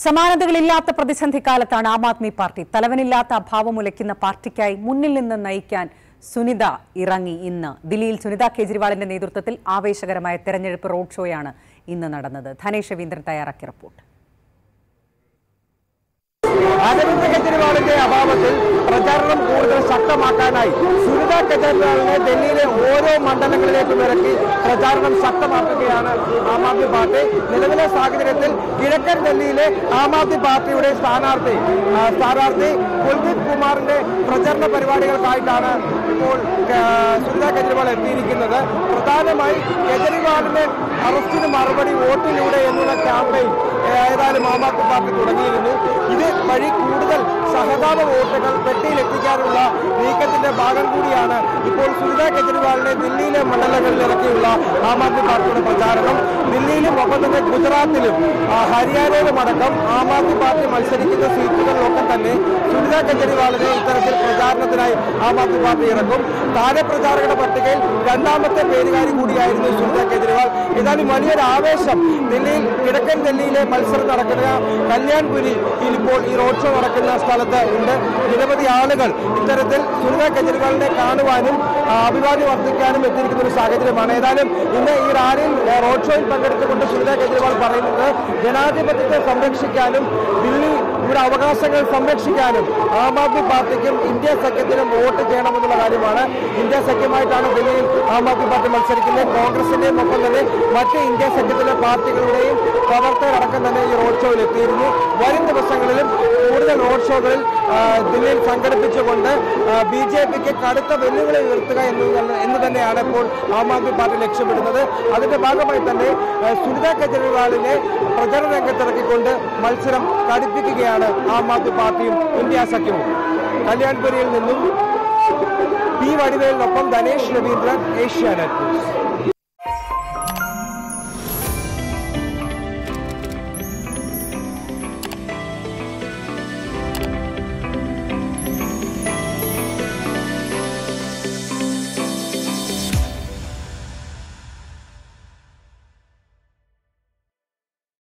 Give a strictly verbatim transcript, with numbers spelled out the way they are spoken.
സമാനതകളില്ലാത്ത പ്രതിസന്ധിക്കാലത്താണ് ആം ആദ്മി പാർട്ടി. തലവനില്ലാത്ത അഭാവമുലയ്ക്കുന്ന പാർട്ടിക്കായി മുന്നിൽ നിന്ന് നയിക്കാൻ സുനിത ഇറങ്ങി. ഇന്ന് ദില്ലിയിൽ സുനിത കേജ്രിവാളിന്റെ നേതൃത്വത്തിൽ ആവേശകരമായ തെരഞ്ഞെടുപ്പ് റോഡ് ഷോയാണ് ഇന്ന് നടന്നത്. ധനേഷ് രവീന്ദ്രൻ തയ്യാറാക്കിയ റിപ്പോർട്ട്. അരവിന്ദ് കെജ്രിവാളിന്റെ അഭാവത്തിൽ പ്രചാരണം കൂടുതൽ ശക്തമാക്കാനായി സുനിത കേജ്രിവാളിനെ ഡൽഹിയിലെ ഓരോ മണ്ഡലങ്ങളിലേക്കും ഇറക്കി പ്രചാരണം ശക്തമാക്കുകയാണ് ആം ആദ്മി പാർട്ടി. നിലവിലെ സാഹചര്യത്തിൽ കിഴക്കൻ ഡൽഹിയിലെ ആം ആദ്മി പാർട്ടിയുടെ സ്ഥാനാർത്ഥി സ്ഥാനാർത്ഥി കുൽദീപ് കുമാറിന്റെ പ്രചരണ പരിപാടികൾക്കായിട്ടാണ് ഇപ്പോൾ സുനിത കേജ്രിവാൾ എത്തിയിരിക്കുന്നത്. പ്രധാനമായി കേജ്രിവാളിന്റെ അറസ്റ്റിന് മറുപടി വോട്ടിലൂടെ എന്നുള്ള ക്യാമ്പയിൻ ഏതായാലും ആം ആദ്മി പാർട്ടി തുടങ്ങിയിരുന്നു. ഇത് വഴി കൂടുതൽ സഹതാപ വോട്ടുകൾ പെട്ടിയിലെത്തിക്കാനുള്ള നീക്കത്തിന്റെ ഭാഗം കൂടിയാണ് ഇപ്പോൾ സുനിത കേജ്രിവാളിനെ ദില്ലിയിലെ മണ്ഡലങ്ങളിൽ ഇറക്കിയുള്ള ആം ആദ്മി പാർട്ടിയുടെ പ്രചാരണം. ദില്ലിയിലും ഒപ്പം തന്നെ ഗുജറാത്തിലും ഹരിയാനയിലും അടക്കം ആം ആദ്മി പാർട്ടി മത്സരിക്കുന്ന സീറ്റുകളിലൊക്കെ തന്നെ സുനിത കേജ്രിവാളിനെ ഇത്തരത്തിൽ പ്രചാരണത്തിനായി ആം ആദ്മി പാർട്ടി ഇറക്കും. താരെ പ്രചാരകരുടെ പട്ടികയിൽ രണ്ടാമത്തെ പേരുകാരി കൂടിയായിരുന്നു സുനിത കേജ്രിവാൾ. ഏതായാലും വലിയൊരു ആവേശം ദില്ലിയിൽ കിഴക്കൻ ഡൽഹിയിലെ മത്സരം നടക്കുന്ന കല്യാൺപുരിയിൽ ഇപ്പോൾ ഈ റോഡ് ഷോ നടക്കുന്ന സ്ഥലത്ത് ഉണ്ട്. നിരവധി ആളുകൾ ഇത്തരത്തിൽ സുനിത കേജ്രിവാളിനെ കാണുവാനും അഭിവാദ്യം വർദ്ധിക്കാനും എത്തിയിരിക്കുന്ന ഒരു സാഹചര്യമാണ്. ഏതായാലും ഇന്ന് ഈ റാലിയിൽ റോഡ് ഷോയിൽ പങ്കെടുത്തുകൊണ്ട് സുനിത കേജ്രിവാൾ പറയുന്നത് ജനാധിപത്യത്തെ സംരക്ഷിക്കാനും ദില്ലിയുടെ അവകാശങ്ങൾ സംരക്ഷിക്കാനും ആം ആദ്മി പാർട്ടിക്കും ഇന്ത്യ സഖ്യത്തിനും വോട്ട് ചെയ്യണമെന്നുള്ള കാര്യമാണ്. ഇന്ത്യ സഖ്യമായിട്ടാണ് ദില്ലിയിൽ ആം ആദ്മി പാർട്ടി മത്സരിക്കുന്നത്. കോൺഗ്രസിന്റെയും ഒപ്പം തന്നെ മറ്റ് ഇന്ത്യ സഖ്യത്തിലെ പാർട്ടികളുടെയും പ്രവർത്തകരടക്കം തന്നെ ഈ റോഡ് ഷോയിൽ എത്തിയിരുന്നു. വരും ദിവസങ്ങളിലും കൂടുതൽ റോഡ് ഷോകളിൽ ദില്ലിയിൽ സംഘടിപ്പിച്ചുകൊണ്ട് ബി ജെ പിക്ക് കടുത്ത വെല്ലുവിളി ഉയർത്തുക എന്ന് തന്നെയാണ് ഇപ്പോൾ ആം ആദ്മി പാർട്ടി ലക്ഷ്യമിടുന്നത്. അതിന്റെ ഭാഗമായി തന്നെ സുനിത കേജ്രിവാളിനെ പ്രചരണ രംഗത്തിറക്കിക്കൊണ്ട് മത്സരം കടുപ്പിക്കുകയാണ് ആം ആദ്മി പാർട്ടിയും ഇന്ത്യ സഖ്യവും. കല്യാൺപുരിയിൽ നിന്നും പി വടിവേലിനൊപ്പം ധനേഷ് രവീന്ദ്രൻ, ഏഷ്യാനെറ്റ് ന്യൂസ്.